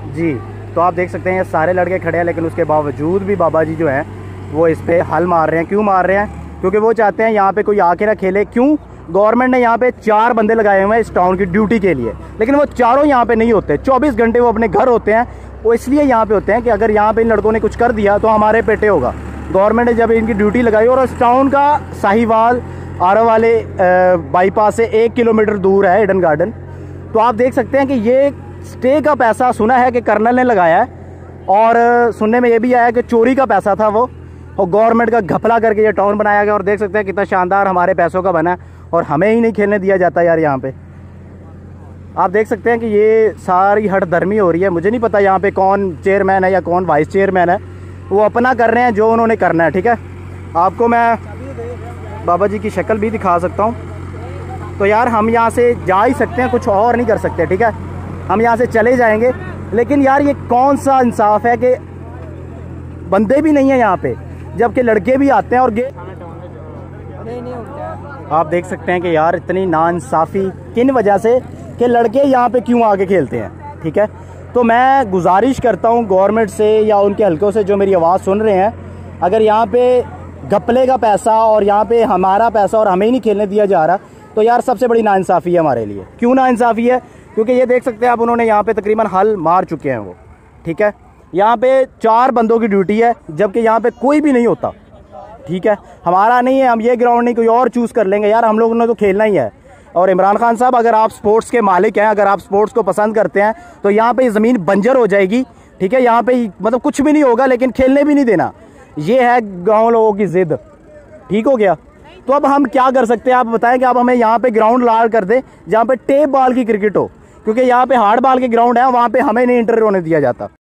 जी। तो आप देख सकते हैं ये सारे लड़के खड़े हैं, लेकिन उसके बावजूद भी बाबा जी जो हैं वो इस पर हल मार रहे हैं। क्यों मार रहे हैं? क्योंकि वो चाहते हैं यहाँ पे कोई आके ना खेले। क्यों? गवर्नमेंट ने यहाँ पे 4 बंदे लगाए हुए हैं इस टाउन की ड्यूटी के लिए, लेकिन वो चारों यहाँ पे नहीं होते। 24 घंटे वो अपने घर होते हैं। वो इसलिए यहाँ पे होते हैं कि अगर यहाँ पे इन लड़कों ने कुछ कर दिया तो हमारे पेटे होगा। गवर्नमेंट ने जब इनकी ड्यूटी लगाई, और इस टाउन का साहिवाल आरा वाले बाईपास से 1 किलोमीटर दूर है ईडन गार्डन। तो आप देख सकते हैं कि ये स्टे का पैसा सुना है कि कर्नल ने लगाया है, और सुनने में ये भी आया कि चोरी का पैसा था वो, और गवर्नमेंट का घपला करके ये टाउन बनाया गया। और देख सकते हैं कितना शानदार हमारे पैसों का बना है, और हमें ही नहीं खेलने दिया जाता यार यहाँ पे। आप देख सकते हैं कि ये सारी हठधर्मी हो रही है। मुझे नहीं पता यहाँ पे कौन चेयरमैन है या कौन वाइस चेयरमैन है, वो अपना कर रहे हैं जो उन्होंने करना है। ठीक है, आपको मैं बाबा जी की शक्ल भी दिखा सकता हूँ। तो यार हम यहाँ से जा ही सकते हैं, कुछ और नहीं कर सकते। ठीक है, हम यहाँ से चले जाएंगे, लेकिन यार ये कौन सा इंसाफ है कि बंदे भी नहीं है यहाँ पे, जबकि लड़के भी आते हैं। और आप देख सकते हैं कि यार इतनी नाइंसाफ़ी किन वजह से कि लड़के यहाँ पे क्यों आके खेलते हैं। ठीक है, तो मैं गुजारिश करता हूँ गवर्नमेंट से या उनके हलकों से जो मेरी आवाज़ सुन रहे हैं, अगर यहाँ पे घपले का पैसा और यहाँ पे हमारा पैसा और हमें ही नहीं खेलने दिया जा रहा, तो यार सबसे बड़ी नाइंसाफ़ी है हमारे लिए। क्यों नाइंसाफ़ी है? क्योंकि ये देख सकते हैं आप, उन्होंने यहाँ पे तकरीबन हल मार चुके हैं वो। ठीक है, यहाँ पे 4 बंदों की ड्यूटी है, जबकि यहाँ पे कोई भी नहीं होता। ठीक है, हमारा नहीं है, हम ये ग्राउंड नहीं कोई और चूज़ कर लेंगे यार, हम लोगों ने तो खेलना ही है। और इमरान खान साहब, अगर आप स्पोर्ट्स के मालिक हैं, अगर आप स्पोर्ट्स को पसंद करते हैं, तो यहाँ पे ज़मीन बंजर हो जाएगी। ठीक है, यहाँ पे मतलब कुछ भी नहीं होगा, लेकिन खेलने भी नहीं देना। ये है गाँव लोगों की ज़िद। ठीक हो गया, तो अब हम क्या कर सकते हैं आप बताएं कि आप हमें यहाँ पे ग्राउंड लाल कर दें जहाँ पे टेप बॉल की क्रिकेट हो, क्योंकि यहाँ पे हार्ड बॉल के ग्राउंड है, वहाँ पे हमें नहीं इंटर होने दिया जाता।